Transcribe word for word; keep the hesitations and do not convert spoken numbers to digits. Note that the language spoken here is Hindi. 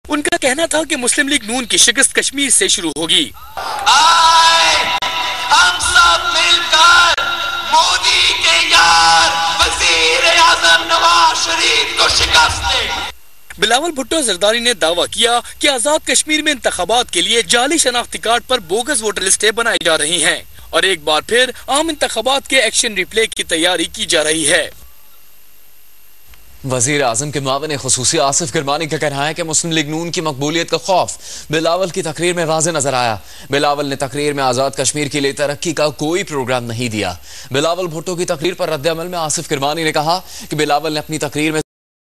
उनका कहना था कि मुस्लिम लीग नून की शिकस्त कश्मीर से शुरू होगी। आए हम सब मिलकर मोदी के यार वजीर आजम नवाज शरीफ को शिकस्त दें। बिलावल भुट्टो जरदारी ने दावा किया कि आजाद कश्मीर में इंतखाबात के लिए जाली शनाख्ती कार्ड पर बोगस वोटर लिस्टें बनाई जा रही हैं और एक बार फिर आम इंतखाबात के एक्शन रिप्ले की तैयारी की जा रही है। वजीर आजम के मुआविन खुसूसी आसिफ किरमानी का कहना है कि मुस्लिम लीग नून की मकबूलियत का खौफ बिलावल की तकरीर में वाज़े नजर आया। बिलावल ने तकरीर में आजाद कश्मीर के लिए तरक्की का कोई प्रोग्राम नहीं दिया। बिलावल भुट्टो की तकरीर पर रद्द अमल में आसिफ किरमानी ने कहा कि बिलावल ने अपनी तकरीर में